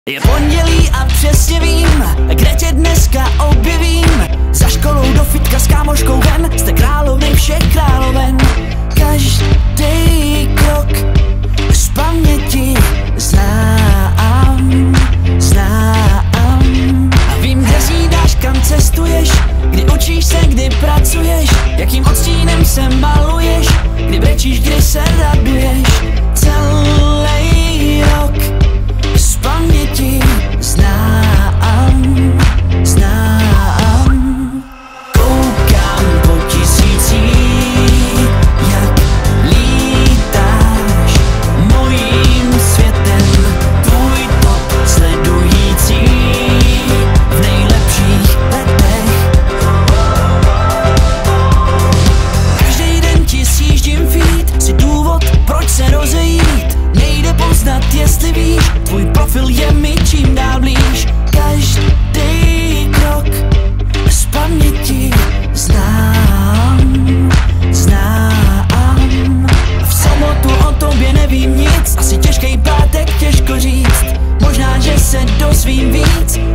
Je pondělí a přesně vím, kde tě dneska objevím. Za školou do fitka s kámoškou ven, jste královny všech královen. Každý krok z paměti znám. A vím, kde snídáš, kam cestuješ, kdy učíš se, kdy pracuješ, jakým odstínem se maluješ, kdy brečíš, kdy se raduješ. Celý rok z paměti znám. Koukám po tisících, jak lítáš mojím světem. Tvůj top sledující v nejlepších letech. Každý den ti sjíždím feed, si důvod, proč se rozejít. Nejde poznat, jestli víš, tvůj profil je mi čím dál blíž. Každý krok z paměti znám. V sobotu o tobě nevím nic, asi těžký pátek, těžko říct. Možná, že se dozvím víc,